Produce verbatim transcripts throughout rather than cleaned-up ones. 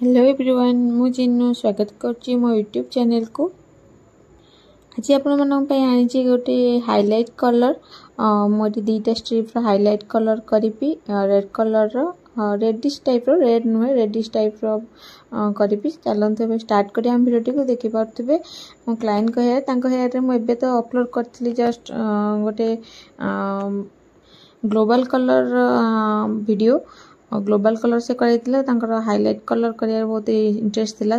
Hello everyone मु जिन्नू स्वागत करची मो यूट्यूब चैनल को। आज आपण आनी गोटे हाइलाइट कलर मोटे दीटा स्ट्रिप हाइलाइट कलर करी रेड कलर रेडिश टाइप रो रेड नुहे रेडिश टाइप रो करी चलते स्टार्ट करिया हम वीडियो को देखि पारथुबे। मो क्लाइंट को हेयर तांको हेयर रे मो एबे तो अपलोड करथली जस्ट गोटे global colour video global colour से कर हाइलाइट कलर कर बहुत इंटरेस्ट थिला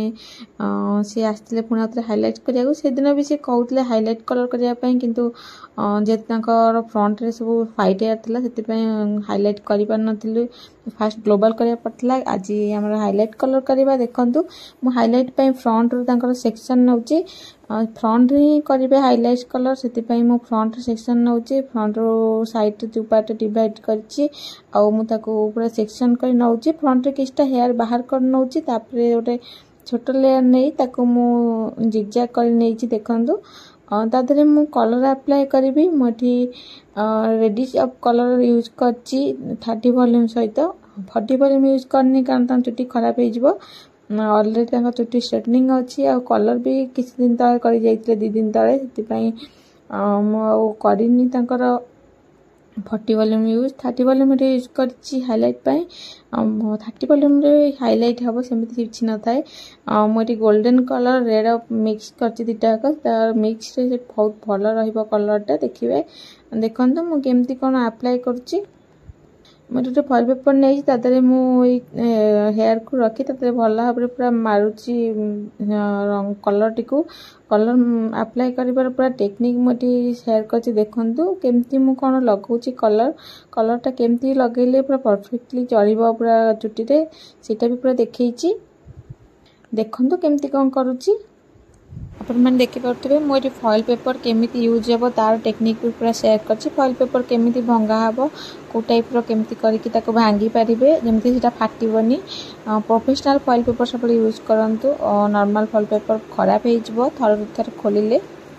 से सी आसते पुणी आउे हाइलाइट करा से दिन भी सी कहते हाइलाइट कलर करने किंतु जेहेतु फ्रंट रे सब व्हाइट हेयर थिला से हाइलाइट कर पार नथिलु फास्ट ग्लोबल करिया पड़ता। आज आम हाइलाइट कलर करवा देखु मु हाइलाइट फ्रंट रू सेक्शन नौची फ्रंट ही करेंगे हाइलाइट कलर से फ्रंट सेक्शन नौची फ्रंट रू साइड जो पार्ट डिवाइड करछि आउ मु ताको पूरा सेक्शन कर नौची फ्रंट रे किछटा हेयर बाहर कर नौची तापरे गोटे छोट लेयर नहीं ताको मु जिगजैग कर नैछि देखंतु तादरे मु कलर अप्लाई करी मोठी रेडिश अफ कलर यूज करछि थर्टी वॉल्यूम सहित फोर्टी वॉल्यूम यूज करनी कारण ता चुटी खराब हो जिवो ऑलरेडी तांका चुटी स्ट्रेटनिंग अच्छी आ कलर भी किसी दिन तले कर जाइतले दी दिन तले सेति मु करिनी तांकर forty volume use thirty volume रे यूज करछि हाइलाइट पाई थर्टी वॉल्यूम रे हाइलाइट हबो सेमिति किछि न थाए मोटी गोल्डन कलर रेड मिक्स करछि दिटा का तार मिक्स रे बहुत भलो रहइबो कलरटा देखिबे देखंतु मु केमति कोन अप्लाई करछि मोटे गोटे फॉइल पेपर नहीं तादरे मु हेयर को रखी तादरे भल भाव पूरा मारुची रंग कलर टी को कलर अप्लाई करिबार पूरा टेक्निक मोटी शेयर करछि देखंतु केमती मु कोन लगाउछि कलर कलरटा केमती लगेले पूरा परफेक्टली चलिबो पूरा चुटी रे सेटा भी पूरा देखैछि देखंतु केमती कोन करूछि अपन मैंने देखि पारथुबे मोर फॉइल पेपर केमिति यूज हेबो तार टेक्निक भी पूरा शेयर करछि फॉइल पेपर केमिति भंगा हेबो को टाइप रो केमिति करिकि ताको भांगी पारिबे जेमिति सेटा फाटिबोनी प्रोफेशनल फॉइल पेपर सब यूज करंतु नॉर्मल फॉइल पेपर खराब हे जिवो थर थर खोलिले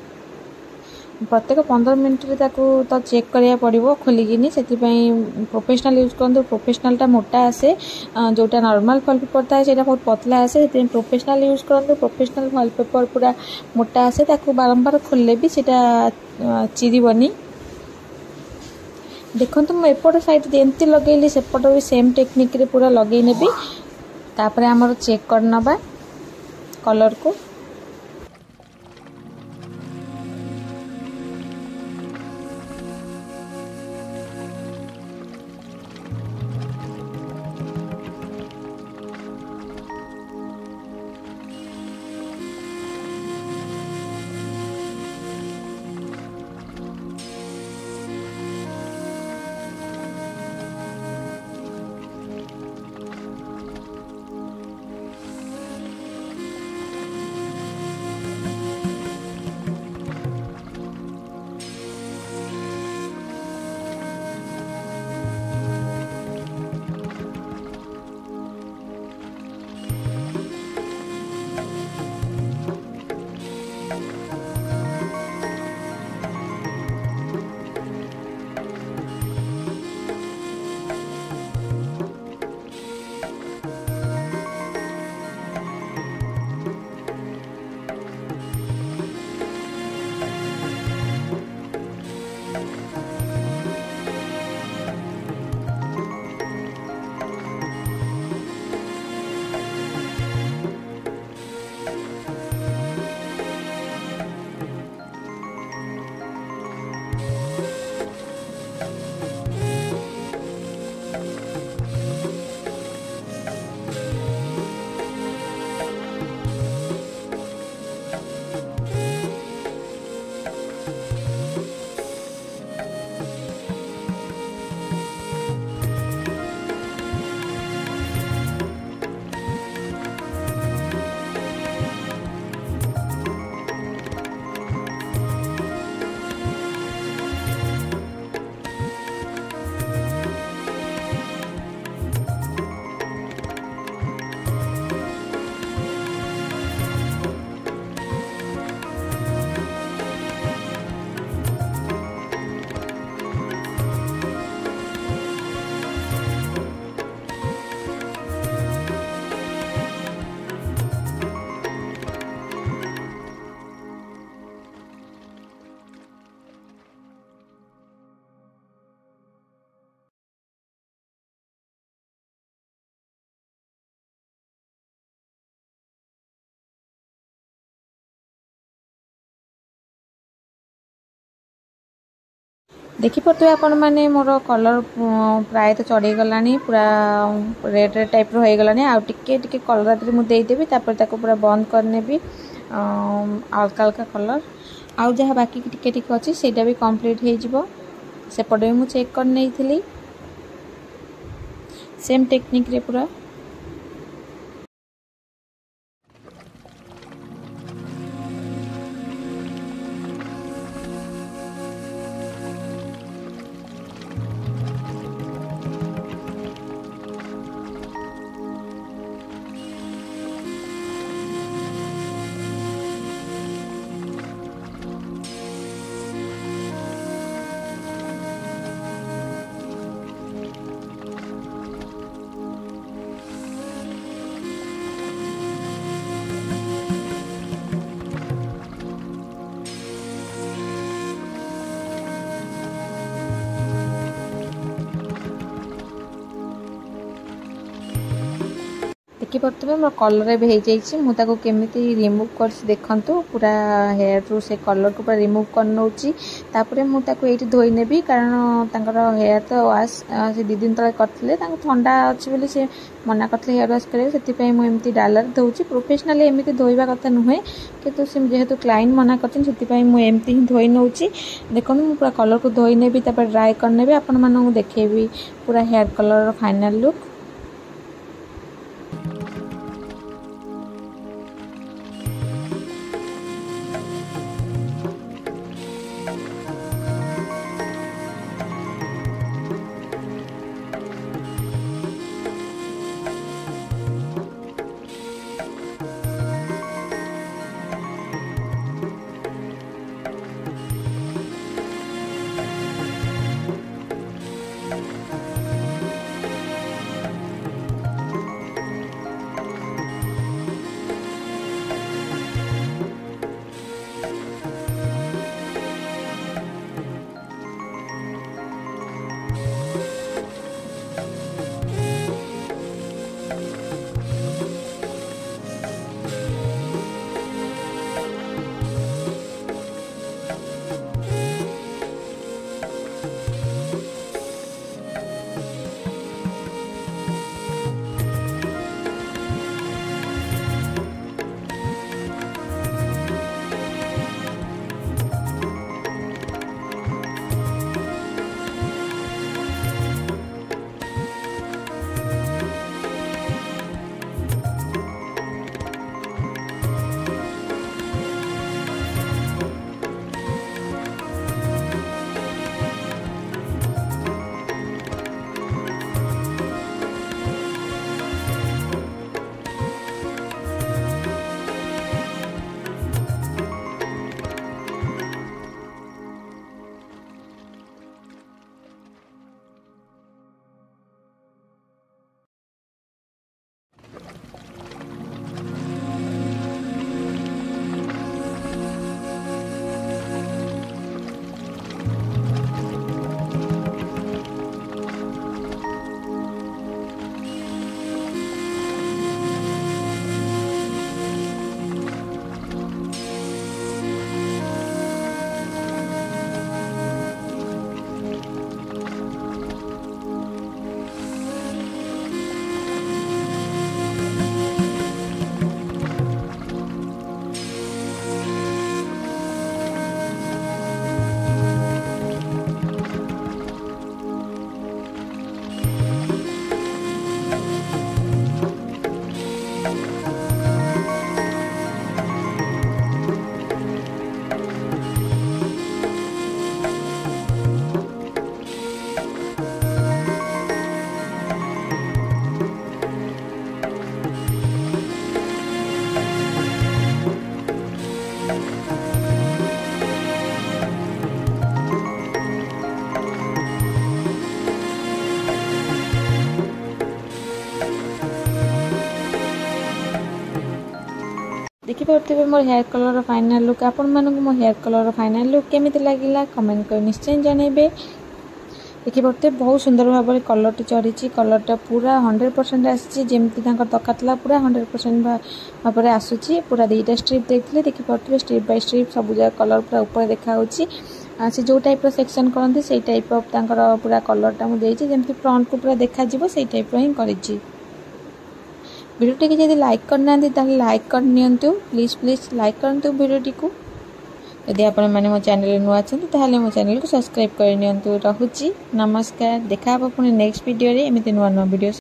प्रत्येक पंद्रह मिनट रे ताको तो चेक करिया पड़िबो खोलिकिनी सेति पई प्रोफेशनल यूज करंतु प्रोफेशनल टा मोटा आसे जोटा नॉर्मल फॉइल पेपर था सेटा बहुत पतला आसे सेति प्रोफेशनल यूज करंतु प्रोफेशनल फॉइल पेपर पूरा मोटा आसे ताको बारंबार खोलले भी सेटा चिरिबनी देखंतु म एपट साइड जेमती लगेली सेपट भी सेम टेक्निक रे पूरा लगेई नेबी तापरे हमर चेक करनबा कलर को देखिपे आपण मैंने मोर कलर प्राय तो चढ़ी गला पूरा रेड रेड टाइप हो गलानी आ टिके टिके कलर मुझे देदेवी पूरा बंद करने हल्का हल्का कलर आउ जहाँ बाकी टिके टिके अच्छी सेटा भी कंप्लीट हो सेपटे भी मुझे चेक कर नहीं थी सेम टेक्निक रे पूरा देखिपे मोर कलर भी हो जाइए मुझे केमी रिमूव कर देखु पूरा हेयर रू से कलर को पूरा रिमूव कर नौची मुझे धोई नेबी कारण तांकर हेयर तो वाश से दी दिन तले करते ठंडा अच्छी बोली से मना करते हेयर वाश करेंगे मुझे डालर धोची प्रोफेशनाली एमती धोइबा कथा नुहे कि जेहेतु क्लाइंट मना करती मुझे ही धोई नौची देखो मुझे पूरा कलर को धोई नेबी ड्राई करनेबी आपण मानू देखेबी पूरा हेयर कलर फाइनल लुक। देखिपे मोर हेयर कलर फाइनल लुक आपण मानक मो हेयर कलर फाइनल लुक केमी लगे कमेंट कर निश्चय जनइबे। देखिपे बहुत सुंदर भाव में कलर चढ़ी कलरटा पूरा हंड्रेड परसेंट आमती दरकार पूरा हंड्रेड परसेंट भाव में आसूची पूरा दुईटा स्ट्रिप देखते देखिपे स्ट्रिप बाय स्ट्रिप सब जगह कलर पूरा ऊपर देखा से जो टाइप सेक्शन करते से टाइप ऑफ तांकर पूरा कलरटा मुझे जमी फ्रंट को पूरा देखा से टाइप ही कर वीडियो टी जब लाइक करना लाइक करनी प्लीज प्लीज लाइक करूँ वीडियो को यदि आपण मैंने मो चैनल नुआ अच्छा मो चैनल को सब्सक्राइब करनी रोची नमस्कार देखा पुणी नेक्स्ट वीडियो रे एमती नुआ नुआ वीडियो।